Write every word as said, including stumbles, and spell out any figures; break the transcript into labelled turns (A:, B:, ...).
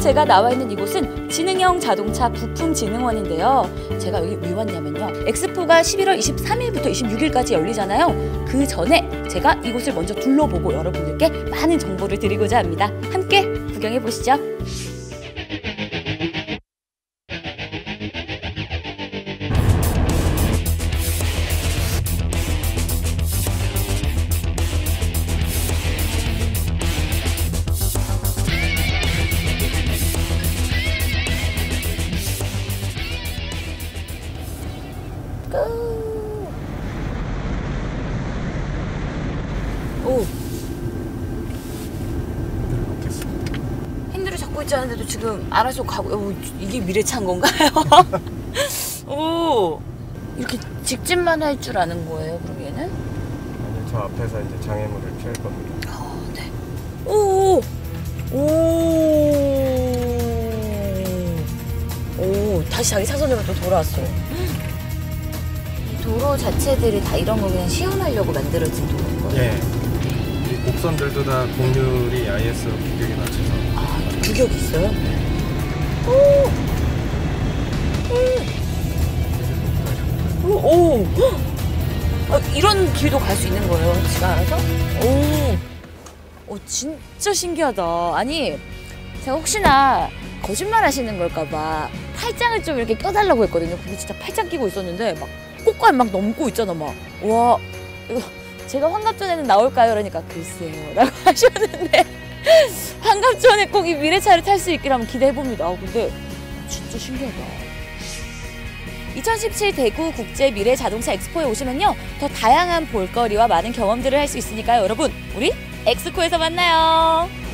A: 제가 나와 있는 이곳은 지능형 자동차 부품진흥원인데요. 제가 여기 왜 왔냐면요. 엑스포가 십일월 이십삼일부터 이십육일까지 열리잖아요. 그 전에 제가 이곳을 먼저 둘러보고 여러분들께 많은 정보를 드리고자 합니다. 함께 구경해 보시죠. 오. 핸들을 잡고 있지 않은데도 지금 알아서 가고. 오, 이게 미래차인 건가요? 오, 이렇게 직진만 할 줄 아는 거예요, 그럼 얘는?
B: 아니, 저 앞에서 이제 장애물을 피할 겁니다.
A: 어, 네. 오, 오, 오, 다시 자기 사선으로 또 돌아왔어. 도로 자체들이 다 이런 거 그냥 시연하려고 만들어진 도로인 거예요?
B: 예. 이 곡선들도 다 곡률이 아이에스오 규격에 맞춰서.
A: 아, 규격이 있어요? 오! 오! 오! 오! 아, 이런 길도 갈 수 있는 거예요, 지가 알아서? 오! 오, 진짜 신기하다. 아니, 제가 혹시나 거짓말 하시는 걸까봐 팔짱을 좀 이렇게 껴달라고 했거든요. 근데 진짜 팔짱 끼고 있었는데 막 꽃갈 막 넘고 있잖아, 막. 와, 이거 제가 환갑전에는 나올까요? 그러니까 글쎄요 라고 하셨는데 환갑전에 꼭 이 미래차를 탈 수 있기를 한번 기대해봅니다. 아, 근데 진짜 신기하다. 이천십칠 대구 국제 미래 자동차 엑스포에 오시면요, 더 다양한 볼거리와 많은 경험들을 할 수 있으니까요. 여러분, 우리 엑스코에서 만나요.